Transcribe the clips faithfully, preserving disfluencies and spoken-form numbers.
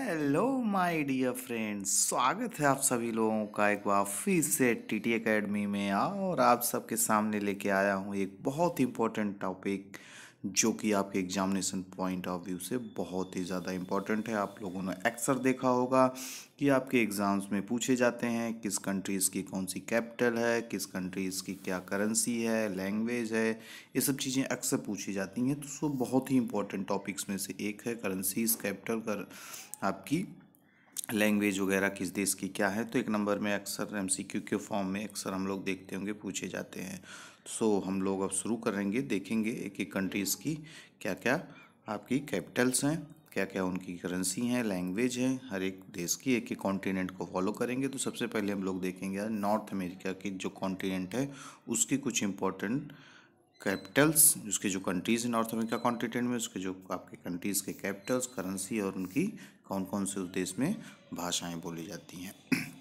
Hello my dear friends, स्वागत है आप सभी लोगों का एक बार फिर से टीटी एकेडमी में। और आप सबके सामने लेके आया हूँ एक बहुत इम्पोर्टेंट टॉपिक जो कि आपके एग्जामिनेशन पॉइंट ऑफ व्यू से बहुत ही ज़्यादा इम्पोर्टेंट है। आप लोगों ने अक्सर देखा होगा कि आपके एग्ज़ाम्स में पूछे जाते हैं किस कंट्रीज़ की कौन सी कैपिटल है, किस कंट्रीज़ की क्या करेंसी है, लैंग्वेज है, ये सब चीज़ें अक्सर पूछी जाती हैं। तो सो बहुत ही इंपॉर्टेंट टॉपिक्स में से एक है करेंसीज, कैपिटल कर आपकी लैंग्वेज वगैरह किस देश की क्या है। तो एक नंबर में अक्सर एमसीक्यू के फॉर्म में अक्सर हम लोग देखते होंगे पूछे जाते हैं। सो हम लोग अब शुरू करेंगे, देखेंगे एक एक कंट्रीज़ की क्या क्या आपकी कैपिटल्स हैं, क्या क्या उनकी करेंसी हैं, लैंग्वेज है, हर एक देश की एक एक कॉन्टिनेंट को फॉलो करेंगे। तो सबसे पहले हम लोग देखेंगे नॉर्थ अमेरिका की जो कॉन्टिनेंट है उसकी कुछ इंपॉर्टेंट कैपिटल्स, उसके जो कंट्रीज़ हैं नॉर्थ अमेरिका कॉन्टिनेंट में, उसके जो आपके कंट्रीज़ के कैपिटल्स, करेंसी और उनकी कौन कौन से उस देश में भाषाएं बोली जाती हैं।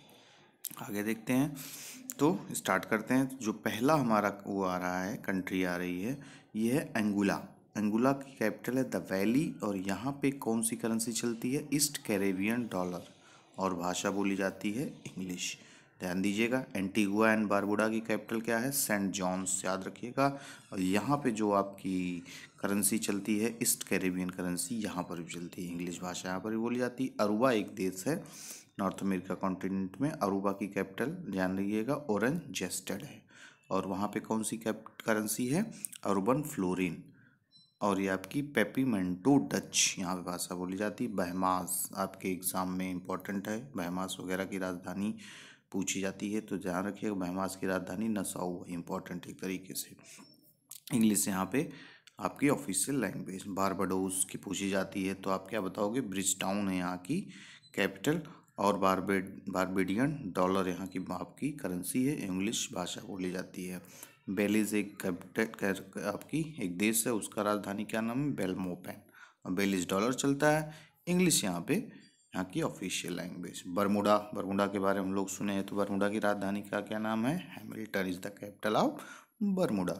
आगे देखते हैं, तो स्टार्ट करते हैं। जो पहला हमारा वो आ रहा है, कंट्री आ रही है, ये है अंगुला। अंगुला की कैपिटल है द वैली और यहाँ पे कौन सी करेंसी चलती है, ईस्ट कैरेबियन डॉलर, और भाषा बोली जाती है इंग्लिश। ध्यान दीजिएगा। एंटीगुआ एंड बारबुडा की कैपिटल क्या है, सेंट जॉन्स, याद रखिएगा। और यहाँ पे जो आपकी करेंसी चलती है ईस्ट कैरेबियन करेंसी, यहाँ पर भी चलती है इंग्लिश भाषा, यहाँ पर भी बोली जाती है। अरुबा एक देश है नॉर्थ अमेरिका कॉन्टिनेंट में, अरुबा की कैपिटल ध्यान रखिएगा ओरेंज जेस्टेड है, और वहाँ पे कौन सी कैप करेंसी है, अरुबन फ्लोरिन। और ये आपकी पेपीमेंटो डच यहाँ पे भाषा बोली जाती है। बहमास आपके एग्जाम में इंपॉर्टेंट है, बहमास वगैरह की राजधानी पूछी जाती है, तो ध्यान रखिएगा बहमास की राजधानी नसाउ है, इंपॉर्टेंट एक तरीके से। इंग्लिश यहाँ पे आपकी ऑफिशियल लैंग्वेज। बारबाडोस की पूछी जाती है तो आप क्या बताओगे, ब्रिज टाउन है यहाँ की कैपिटल, और बारबेड बारबेडियन डॉलर यहाँ की आपकी करेंसी है, इंग्लिश भाषा बोली जाती है। बेलीज एक कैपिटल आपकी एक देश है, उसका राजधानी क्या नाम है, बेलमोपेन, और बेलीज डॉलर चलता है, इंग्लिश यहाँ पे यहाँ की ऑफिशियल लैंग्वेज। बरमुडा, बरमुडा के बारे में हम लोग सुने हैं, तो बरमुडा की राजधानी का क्या नाम है, Hamilton is the capital of Bermuda.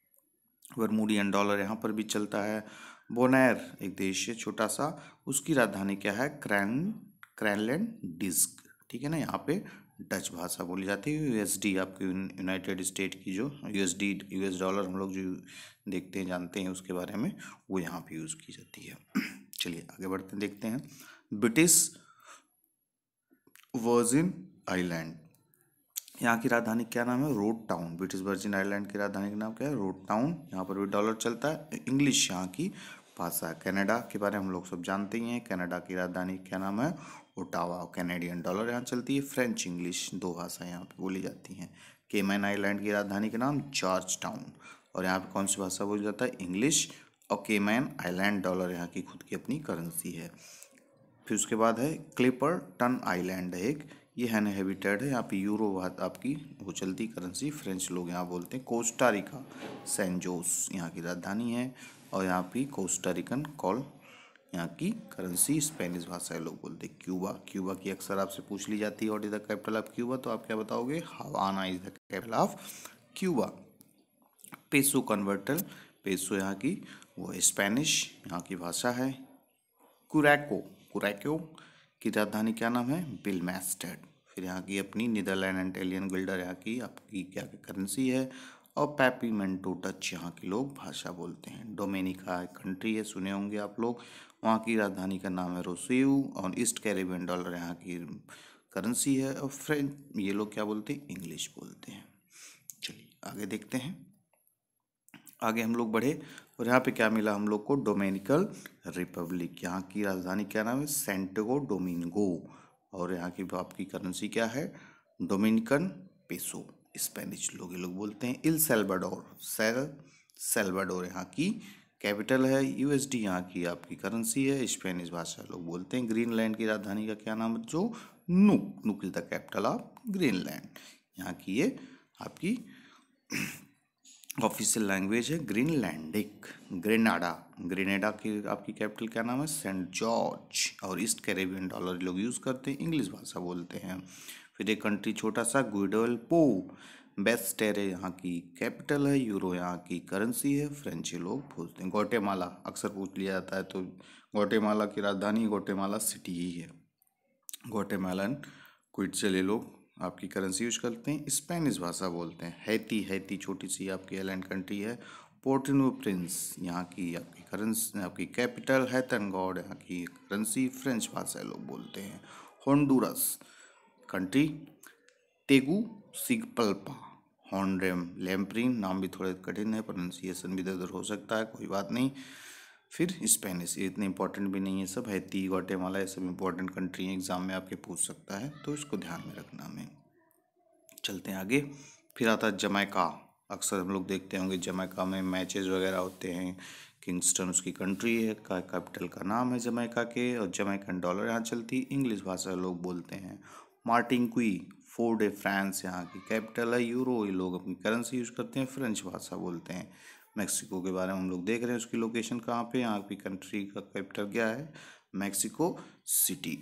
Bermudian dollar यहाँ पर भी चलता है। बोनेर एक देश है छोटा सा, उसकी राजधानी क्या है, क्रैन क्रैनलैंड डिस्क, ठीक है ना। यहाँ पे डच भाषा बोली जाती है। यूएसडी आपकी यूनाइटेड स्टेट की जो यूएसडी यूएस डॉलर हम लोग जो देखते हैं जानते हैं उसके बारे में, वो यहाँ पे यूज़ की जाती है। चलिए आगे बढ़ते हैं, देखते हैं ब्रिटिश वर्जिन आइलैंड, यहाँ की राजधानी क्या नाम है, Road Town. British Virgin Island की राजधानी का नाम क्या है, रोड टाउन। यहाँ पर भी डॉलर चलता है, इंग्लिश यहाँ की भाषा है। कनाडा के बारे में हम लोग सब जानते ही हैं, कनाडा की राजधानी क्या नाम है, ओटावा। कैनेडियन डॉलर यहाँ चलती है। फ्रेंच इंग्लिश दो भाषा यहाँ पे बोली जाती हैं। केमैन आइलैंड की राजधानी का नाम जॉर्ज टाउन, और यहाँ पे कौन सी भाषा बोली जाता है, इंग्लिश। और केमैन आइलैंड डॉलर यहाँ की खुद की अपनी करेंसी है। फिर उसके बाद है क्लिपर टन आइलैंड है एक, ये हैबिटेड है, यहाँ पे यूरो आपकी वो चलती करेंसी, फ्रेंच लोग यहाँ बोलते हैं। कोस्टा रिका, सैन जोस यहाँ की राजधानी है, और यहाँ पे कोस्टा रिकन कॉल यहाँ की करेंसी, स्पेनिश भाषा लोग बोलते हैं। क्यूबा, क्यूबा की अक्सर आपसे पूछ ली जाती है what is the capital of Cuba, तो आप क्या बताओगे, Havana is the capital of Cuba. Peso convertible, peso यहाँ की वो स्पेनिश यहाँ की भाषा है। कुरैको, कुरैको की राजधानी क्या नाम है, बिलमेस्टेड। फिर यहाँ की अपनी नीदरलैंड एंटेलियन गिल्डर यहाँ की आपकी क्या करेंसी है। और पैपीमेंटो डच यहाँ के लोग भाषा बोलते हैं। डोमिनिका एक कंट्री है, सुने होंगे आप लोग, वहाँ की राजधानी का नाम है रोसेऊ, और ईस्ट कैरेबियन डॉलर यहाँ की करेंसी है। और फ्रेंच ये लोग क्या बोलते हैं, इंग्लिश बोलते हैं। चलिए आगे देखते हैं। आगे हम लोग बढ़े और यहाँ पे क्या मिला हम लोग को, डोमिनिकन रिपब्लिक, यहाँ की राजधानी क्या नाम है, सेंटो डोमिंगो, और यहाँ की आपकी करेंसी क्या है, डोमिनिकन पेसो, स्पेनिश लोग ये लोग बोलते हैं। इल सेल्वाडोर, सेल सेल्वाडोर यहाँ की कैपिटल है। यूएसडी यहाँ की आपकी करेंसी है, स्पेनिश भाषा लोग बोलते हैं। ग्रीनलैंड की राजधानी का क्या नाम है, जो Nuuk, Nuuk is the capital of Greenland, यहाँ की ये आपकी ऑफिशियल लैंग्वेज है ग्रीनलैंडिक। ग्रेनाडा, ग्रेनेडा की आपकी कैपिटल क्या नाम है, सेंट जॉर्ज, और ईस्ट कैरेबियन डॉलर लोग यूज़ करते हैं, इंग्लिश भाषा बोलते हैं। फिर एक कंट्री छोटा सा, गुइडोल्पो, बेस्टेरे यहाँ की कैपिटल है, यूरो यहाँ की करेंसी है, फ्रेंच ये लोग बोलते हैं। ग्वाटेमाला अक्सर पूछ लिया जाता है, तो ग्वाटेमाला की राजधानी ग्वाटेमाला सिटी ही है। ग्वाटेमालन क्विट्ज़ल ये लोग आपकी करेंसी यूज करते हैं। स्पेनिश भाषा बोलते हैं। हैती हैती छोटी सी आपकी आइलैंड कंट्री है। पोर्टो प्रिंस यहाँ की आपकी करेंसी आपकी कैपिटल है। तनगॉड यहाँ की करेंसी। फ्रेंच भाषा लोग बोलते हैं। Honduras country. तेगू सिगपल्पा हॉन्ड्रेम लैम्प्रिन, नाम भी थोड़े कठिन है, प्रोनाउंसिएशन भी इधर उधर हो सकता है, कोई बात नहीं। फिर स्पेनिश, ये इतने इंपॉर्टेंट भी नहीं है सब। हैती ग्वाटेमाला ये सब इंपॉर्टेंट कंट्री हैं, एग्जाम में आपके पूछ सकता है, तो इसको ध्यान में रखना। में चलते हैं आगे। फिर आता है जमैका। अक्सर हम लोग देखते होंगे जमैका में मैचेस वगैरह होते हैं। किंगस्टन उसकी कंट्री है, का कैपिटल का नाम है जमैका के, और जमैकन डॉलर यहाँ चलती। इंग्लिश भाषा लोग बोलते हैं। मार्टिंक्वी फोर्ट ए फ्रांस यहाँ की कैपिटल है। यूरो ये लोग अपनी करेंसी यूज करते हैं। फ्रेंच भाषा बोलते हैं। मैक्सिको के बारे में हम लोग देख रहे हैं, उसकी लोकेशन कहाँ पे, यहाँ की कंट्री का कैपिटल क्या है, Mexico City.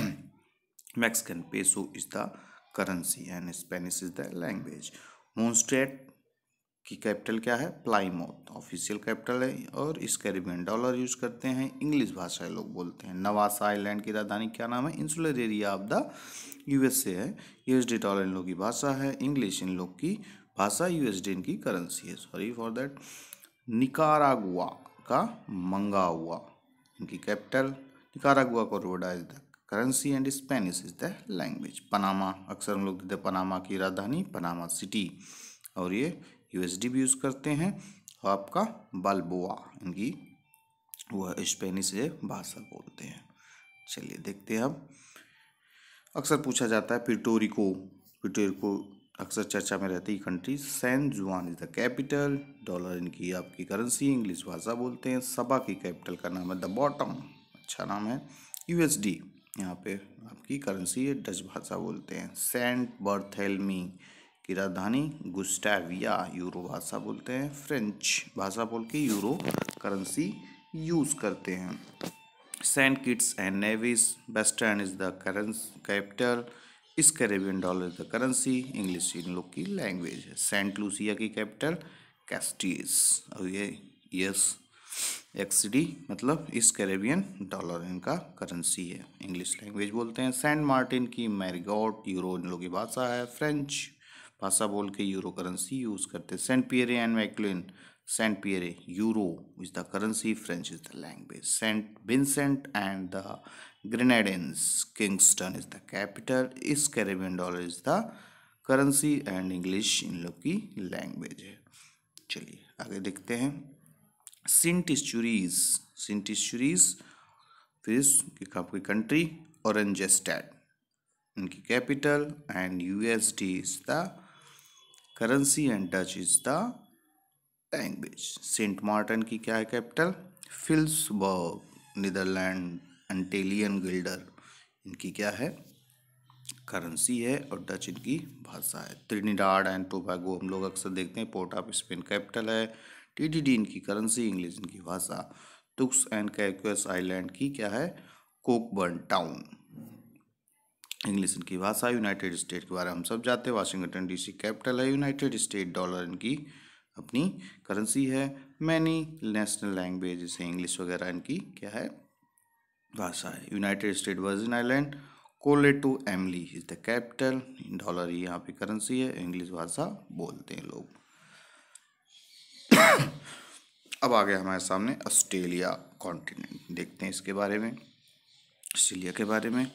Mexican peso is the currency and Spanish is the language. Montserrat की कैपिटल क्या है, प्लाईमाउथ ऑफिशियल कैपिटल है, और इस कैरिबियन डॉलर यूज करते हैं। इंग्लिश भाषा लोग बोलते हैं। नवासा आइलैंड की राजधानी क्या नाम है, insular area of the USA है। यूएसडी डॉलर इन लोग की भाषा है। इंग्लिश इन लोग की भाषा, यूएसडी इनकी करेंसी है, सॉरी फॉर दैट। निकारागुआ का मंगाउआ इनकी capital. Nicaragua cordoba is the currency and Spanish is the language. Panama अक्सर हम लोग देते हैं, पनामा की राजधानी पनामा सिटी, और ये यूएसडी भी यूज करते हैं। और आपका बाल्बोआ इनकी वह स्पेनिश भाषा बोलते हैं। चलिए देखते हैं अब। अक्सर पूछा जाता है पिटोरिको। पिटोरिको अक्सर चर्चा में रहती है country. San Juan is the capital. Dollar इनकी आपकी करेंसी, इंग्लिश भाषा बोलते हैं। सबा की कैपिटल का नाम है द बॉटम, अच्छा नाम है। यूएसडी यहाँ पे आपकी करेंसी है, डच भाषा बोलते हैं। सेंट बर्थेलमी की राजधानी गुस्टाविया, यूरो भाषा बोलते हैं। फ्रेंच भाषा बोल के यूरो करेंसी यूज करते हैं। Saint Kitts and Nevis western is the currency capital. East Caribbean dollar is the currency, English इन लोग की लैंग्वेज है। सेंट लूसिया की कैपिटल कैस्टीज, और ये यस एक्सडी मतलब इस कैरेबियन डॉलर इनका करेंसी है, इंग्लिश लैंग्वेज बोलते हैं। सेंट मार्टिन की मैरीगॉट, यूरो इन लोग की भाषा है। फ्रेंच भाषा बोल के यूरो करेंसी यूज करते हैं। Saint Pierre and Miquelon, Saint Pierre euro is the currency, French is the language. Saint Vincent and the Grenadines, Kingstown is the capital. East Caribbean dollar is the currency and English इन लोग की language है। चलिए आगे देखते हैं। Sint स्चुरीज, Sint स्चुरीज फिर आपकी कंट्री ओरेंजेस्टेड इनकी capital, and USD is the currency and Dutch is the language. Saint Martin की क्या है capital, Philipsburg, Netherland. Antillean guilder इनकी क्या है करेंसी है, और डच इनकी भाषा है। त्रिनिडाड एंड टोबैगो हम लोग अक्सर देखते हैं, पोर्ट ऑफ स्पेन कैपिटल है। टीटीडी इनकी करेंसी, इंग्लिश इनकी भाषा। तुक्स एंड कैक्वस आइलैंड की क्या है कोकबर्न टाउन, इंग्लिश इनकी भाषा। यूनाइटेड स्टेट के बारे में हम सब जानते हैं, वाशिंगटन डीसी कैपिटल है। यूनाइटेड स्टेट डॉलर इनकी अपनी करेंसी है। मैनी नेशनल लैंग्वेज जैसे इंग्लिश वगैरह इनकी क्या है भाषा है। United State Virgin Island Charlotte Amalie is the capital, dollar ही यहाँ पे करेंसी है, इंग्लिश भाषा बोलते हैं लोग। अब आ गया हमारे सामने ऑस्ट्रेलिया कॉन्टिनेंट, देखते हैं इसके बारे में, ऑस्ट्रेलिया के बारे में।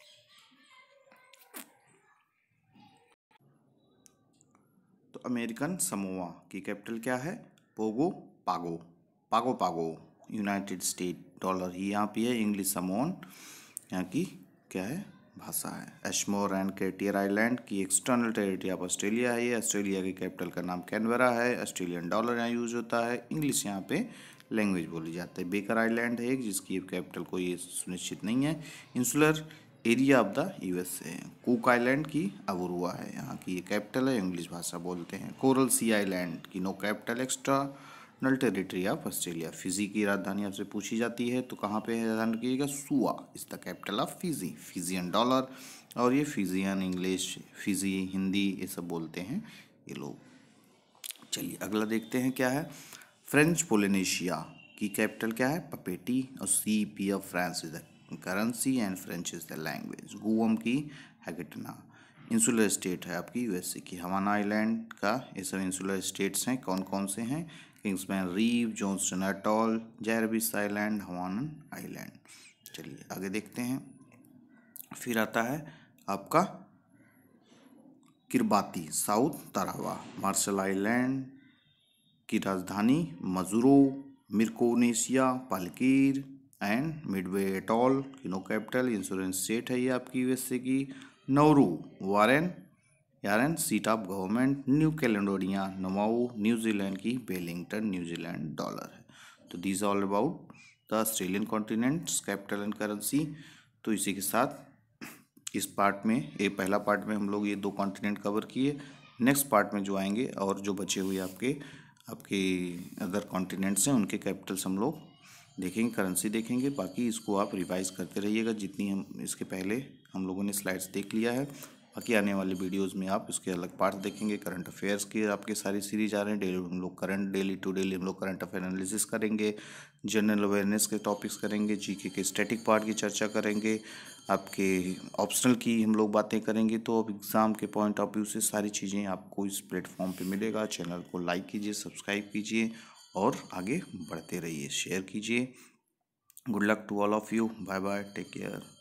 तो अमेरिकन समोआ की कैपिटल क्या है, Pogo Pago, Pago Pago. United State dollar ही यहाँ पे है, इंग्लिश समोन यहाँ की क्या है भाषा है। एशमोर एंड कैटियर आइलैंड की एक्सटर्नल टेरिटरी ऑफ ऑस्ट्रेलिया है। ये ऑस्ट्रेलिया की कैपिटल का नाम कैनबरा है। ऑस्ट्रेलियन डॉलर यहाँ यूज होता है, इंग्लिश यहाँ पे लैंग्वेज बोली जाती है। बेकर आइलैंड है एक जिसकी कैपिटल को ये सुनिश्चित नहीं है। Insular area of the USA. Cook Island की अबुरुआ है, यहाँ की ये कैपिटल है, इंग्लिश भाषा बोलते हैं। कोरल सी आइलैंड की no capital, external territory of Australia. Fiji की राजधानी आपसे पूछी जाती है तो कहाँ पे ध्यान रखिएगा, Suva is the capital of Fiji, Fijian dollar. और ये फिजियन इंग्लिश, फिजी हिंदी ये सब बोलते हैं ये लोग। चलिए अगला देखते हैं क्या है। फ्रेंच पोलिनेशिया की कैपिटल क्या है? पपेटी। और C P of France is the currency and French is the language. Guam की हैगिटना। इंसुलर स्टेट है आपकी यूएसए की। हवाना आइलैंड का, ये सब इंसुलर स्टेट्स हैं। कौन कौन से हैं? Kingman Reef, Johnston Atoll, Jarvis Island, हवाना आइलैंड। चलिए आगे देखते हैं। फिर आता है आपका Kiribati, South Tarawa. Marshall Island की राजधानी Majuro. Micronesia, Palikir and Midway Atoll, किनो कैपिटल। इंश्योरेंस स्टेट है ये आपकी यूएसए की। नौरू, वारेन Yaren, seat of government. New Caledonia, Noumea, New Zealand की वेलिंगटन, न्यूजीलैंड डॉलर है। तो these all about the Australian continents, capital and currency. तो इसी के साथ इस पार्ट में, ये पहला पार्ट में हम लोग ये दो कॉन्टिनेंट कवर किए। नेक्स्ट पार्ट में जो आएंगे और जो बचे हुए आपके आपके अदर कॉन्टिनेंट्स हैं उनके कैपिटल्स हम लोग देखेंगे, करेंसी देखेंगे। बाकी इसको आप रिवाइज करते रहिएगा, जितनी हम इसके पहले हम लोगों ने स्लाइड्स देख लिया है। बाकी आने वाले वीडियोस में आप इसके अलग पार्ट देखेंगे। करंट अफेयर्स की आपके सारी सीरीज आ रहे हैं। डेली हम लोग करंट डेली टू डेली हम लोग करंट अफेयर एनालिसिस करेंगे, जनरल अवेयरनेस के टॉपिक्स करेंगे, जीके के स्टैटिक पार्ट की चर्चा करेंगे, आपके ऑप्शनल की हम लोग बातें करेंगे। तो अब एग्ज़ाम के पॉइंट ऑफ व्यू से सारी चीज़ें आपको इस प्लेटफॉर्म पे मिलेगा। चैनल को लाइक कीजिए, सब्सक्राइब कीजिए और आगे बढ़ते रहिए, शेयर कीजिए। Good luck to all of you. Bye bye, take care.